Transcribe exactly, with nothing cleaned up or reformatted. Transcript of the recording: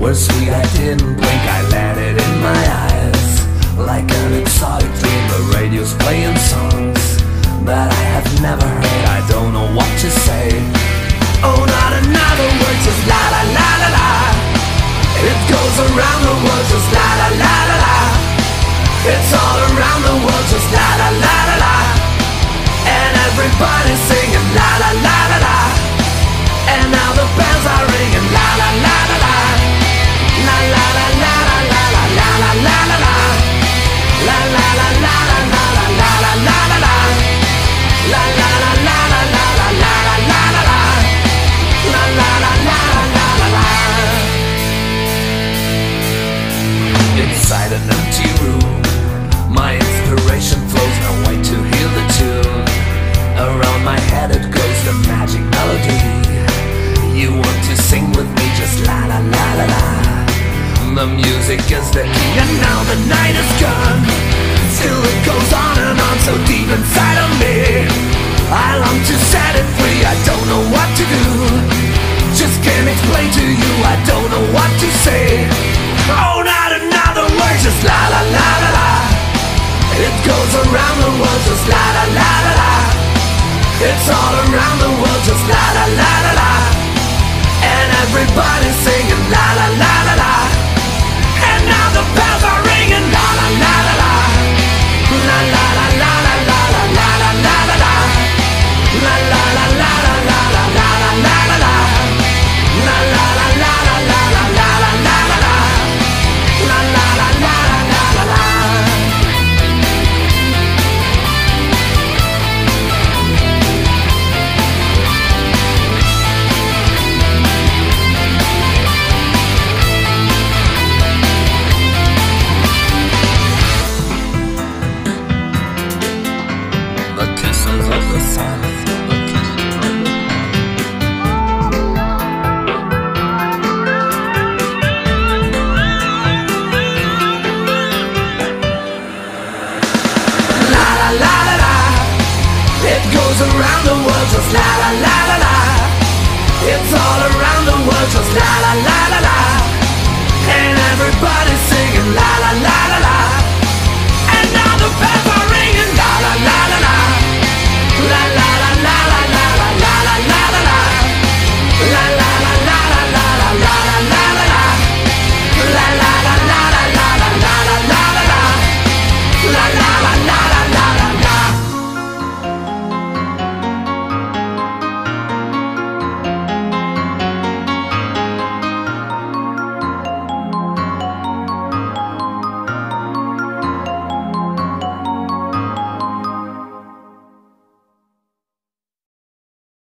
was sweet, I didn't blink, I let it in my eyes. Like an exotic dream, the radio's playing songs that I have never heard, I don't know what to say. Oh, not another word, just la la la la la. It goes around the world, just la la la la la. It's all around the world, just la la la la la. And everybody's singing la la la la la. And now the bells are ringing la la la la la. La la la la la la la la la la la la. La la la la la la la la la la la la. La la la la la la la la la la la la. La la la la la la la. Inside an empty room, my inspiration flows, no way to hear the tune. Around my head it goes, the magic melody. You want to sing with me, just la la la la la. The music is the key, and now the night is gone. Still it goes on and on, so deep inside of me. I long to set it free, I don't know what to do. Just can't explain to you, I don't know what to say. Oh, not another word, just la la la la la. It goes around the world, just la la la la la. It's all around the world, just la la la la la. And everybody's singing la la la la la. And now the bells are ringing la la la la la. La la la la la la la la la la la la. La la la la la la la la la la la la. La la la la la la la la la la la la. La la la la la la la. Around the world, just la la la la la. It's all around the world, just la la la.